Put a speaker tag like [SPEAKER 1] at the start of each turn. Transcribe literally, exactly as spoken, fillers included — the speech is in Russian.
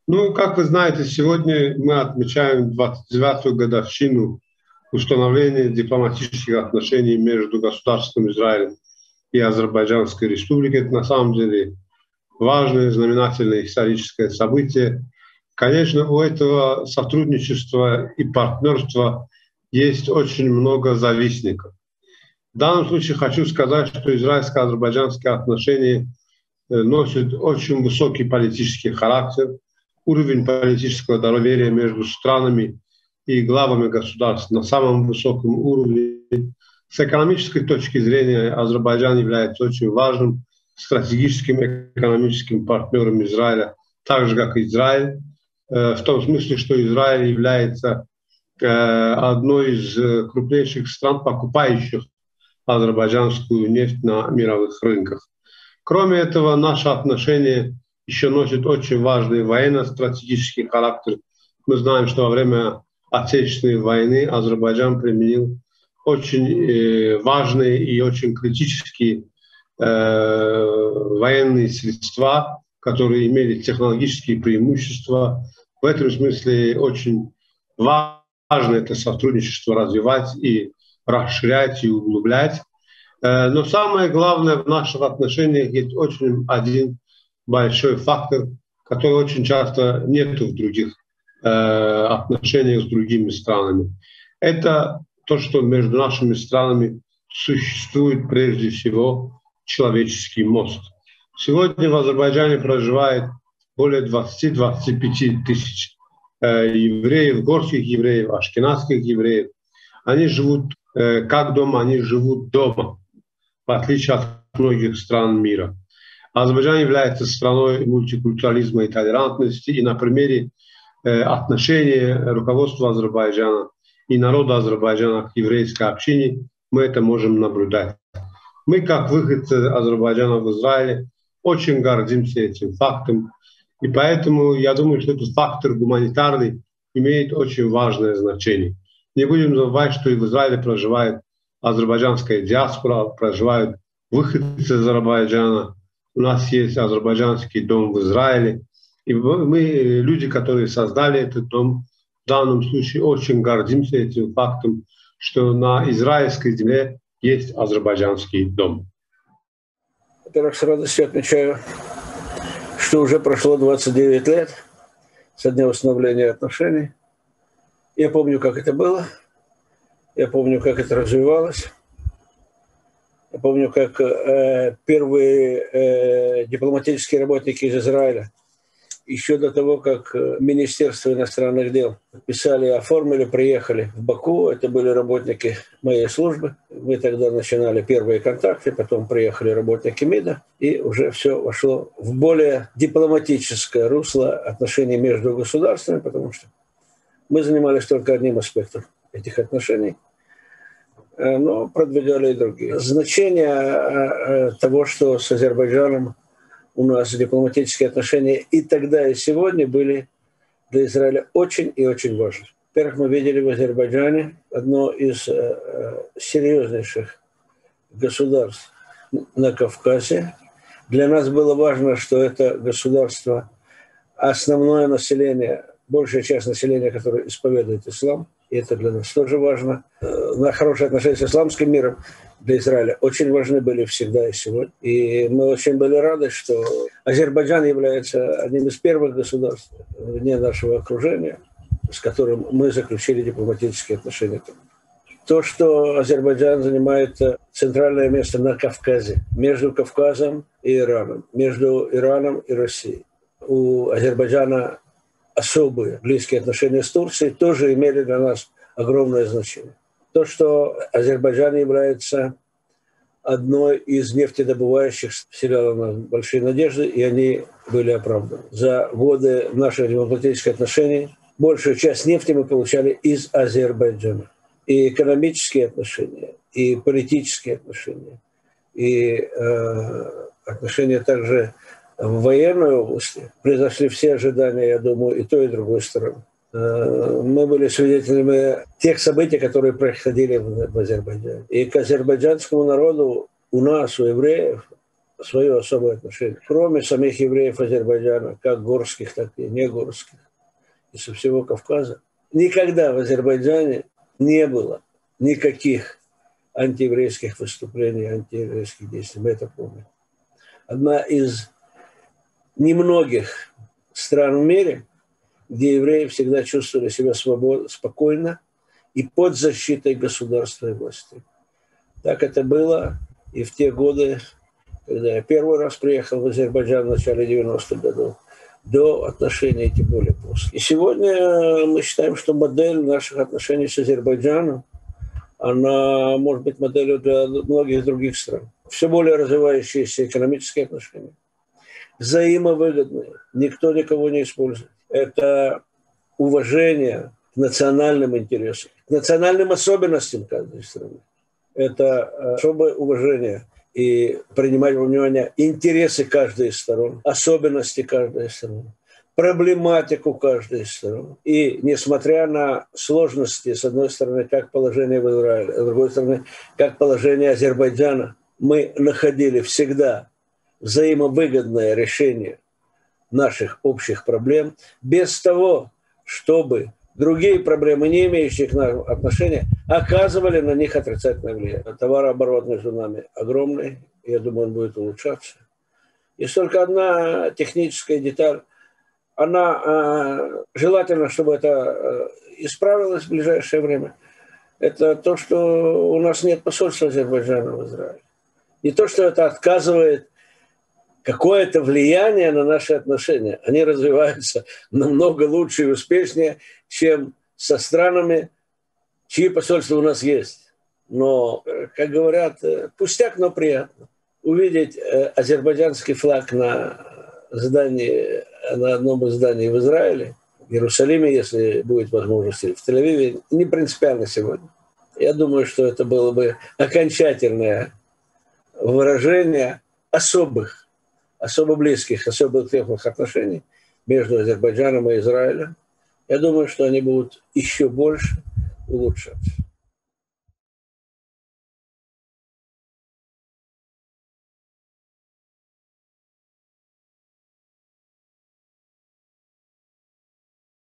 [SPEAKER 1] Ну, как вы знаете, сегодня мы отмечаем двадцать девятую годовщину установления дипломатических отношений между государством Израиль и Азербайджанской Республикой. Это на самом деле важное, знаменательное историческое событие. Конечно, у этого сотрудничества и партнерства есть очень много завистников. В данном случае хочу сказать, что израильско-азербайджанские отношения носят очень высокий политический характер. Уровень политического доверия между странами и главами государств на самом высоком уровне. С экономической точки зрения Азербайджан является очень важным стратегическим экономическим партнером Израиля, так же как Израиль, в том смысле, что Израиль является одной из крупнейших стран, покупающих азербайджанскую нефть на мировых рынках. Кроме этого, наши отношения еще носят очень важный военно-стратегический характер. Мы знаем, что во время Отечественной войны Азербайджан применил очень э, важные и очень критические э, военные средства, которые имели технологические преимущества. В этом смысле очень важно это сотрудничество развивать и расширять и углублять. Э, но самое главное в наших отношениях есть очень один большой фактор, который очень часто нет в других э, отношениях с другими странами. Это то, что между нашими странами существует прежде всего человеческий мост. Сегодня в Азербайджане проживает более двадцати — двадцати пяти тысяч э, евреев, горских евреев, ашкеназских евреев. Они живут э, как дома, они живут дома, в отличие от многих стран мира. Азербайджан является страной мультикультурализма и толерантности, и на примере э, отношения руководства Азербайджана и народа Азербайджана к еврейской общине мы это можем наблюдать. Мы, как выходцы Азербайджана в Израиле, очень гордимся этим фактом, и поэтому я думаю, что этот фактор гуманитарный имеет очень важное значение. Не будем забывать, что и в Израиле проживает азербайджанская диаспора, проживают выходцы из Азербайджана. У нас есть азербайджанский дом в Израиле. И мы, люди, которые создали этот дом, в данном случае очень гордимся этим фактом, что на израильской земле есть азербайджанский дом.
[SPEAKER 2] Во-первых, с радостью отмечаю, что уже прошло двадцать девять лет со дня установления отношений. Я помню, как это было. Я помню, как это развивалось. Я помню, как э, первые э, дипломатические работники из Израиля, еще до того, как Министерство иностранных дел подписали, оформили, приехали в Баку. Это были работники моей службы. Мы тогда начинали первые контакты, потом приехали работники МИДа, и уже все вошло в более дипломатическое русло отношений между государствами, потому что мы занимались только одним аспектом этих отношений, но продвигали и другие. Значение того, что с Азербайджаном у нас дипломатические отношения и тогда, и сегодня были для Израиля очень и очень важны. Во-первых, мы видели в Азербайджане одно из серьезнейших государств на Кавказе. Для нас было важно, что это государство, основное население, большая часть населения, которое исповедует ислам, и это для нас тоже важно. На хорошие отношения с исламским миром для Израиля очень важны были всегда и сегодня. И мы очень были рады, что Азербайджан является одним из первых государств вне нашего окружения, с которым мы заключили дипломатические отношения. То, что Азербайджан занимает центральное место на Кавказе, между Кавказом и Ираном, между Ираном и Россией. У Азербайджана особые близкие отношения с Турцией тоже имели для нас огромное значение. То, что Азербайджан является одной из нефтедобывающих, вселяло в нас большие надежды, и они были оправданы. За годы наших дипломатических отношений большую часть нефти мы получали из Азербайджана. И экономические отношения, и политические отношения, и э, отношения также в военной области превзошли все ожидания, я думаю, и той, и другой стороны. Мы были свидетелями тех событий, которые происходили в Азербайджане. И к азербайджанскому народу у нас, у евреев, свое особое отношение. Кроме самих евреев Азербайджана, как горских, так и негорских, и со всего Кавказа, никогда в Азербайджане не было никаких антиеврейских выступлений, антиеврейских действий. Мы это помним. Одна из немногих стран в мире, где евреи всегда чувствовали себя свободно, спокойно и под защитой государства и власти. Так это было и в те годы, когда я первый раз приехал в Азербайджан в начале девяностых годов, до отношений, тем более после. И сегодня мы считаем, что модель наших отношений с Азербайджаном, она может быть моделью для многих других стран. Все более развивающиеся экономические отношения, взаимовыгодные, никто никого не использует. Это уважение к национальным интересам, к национальным особенностям каждой страны. Это особое уважение и принимать во внимание интересы каждой из сторон, особенности каждой из сторон, проблематику каждой из сторон. И несмотря на сложности, с одной стороны, как положение в Израиле, с другой стороны, как положение Азербайджана, мы находили всегда взаимовыгодное решение наших общих проблем, без того, чтобы другие проблемы, не имеющие к нам отношения, оказывали на них отрицательное влияние. Товарооборот между нами огромный, я думаю, он будет улучшаться. Есть только одна техническая деталь. Она, э, желательно, чтобы это э, исправилось в ближайшее время. Это то, что у нас нет посольства Азербайджана в Израиле. Не то, что это отказывает какое-то влияние на наши отношения. Они развиваются намного лучше и успешнее, чем со странами, чьи посольства у нас есть. Но, как говорят, пустяк, но приятно. Увидеть азербайджанский флаг на здании, на одном из зданий в Израиле, в Иерусалиме, если будет возможность, в Тель-Авиве, не принципиально сегодня. Я думаю, что это было бы окончательное выражение особых, особо близких, особо теплых отношений между Азербайджаном и Израилем. Я думаю, что они будут еще больше улучшаться.